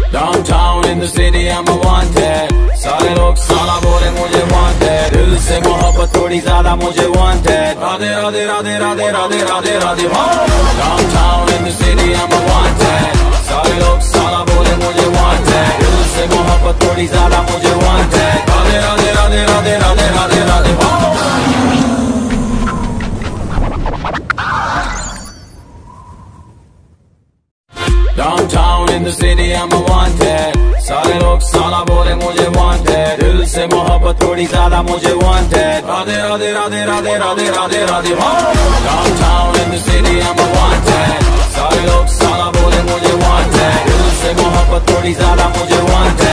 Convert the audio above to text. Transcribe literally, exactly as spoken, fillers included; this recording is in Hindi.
Downtown in the city I'm a wanted. सारे लोग साला बोले मुझे wanted. दिल से मोहब्बत थोड़ी ज्यादा मुझे wanted. Radhe Radhe Radhe Radhe Radhe Radhe Radhe Downtown in the city I'm a wanted. सारे लोग साला बोले मुझे wanted. दिल से मोहब्बत थोड़ी ज्यादा मुझे wanted. Radhe Radhe Radhe Radhe Radhe Radhe Radhe Downtown in the city I'm a wanted. सारे लोग साला बोले मुझे wanted. दिल से मोहब्बत थोड़ी ज्यादा मुझे wanted. Radhe Radhe Radhe Radhe Radhe Radhe Radhe Downtown in the city I'm a wanted. सारे लोग साला बोले मुझे wanted. दिल से मोहब्बत थोड़ी ज्यादा मुझे wanted.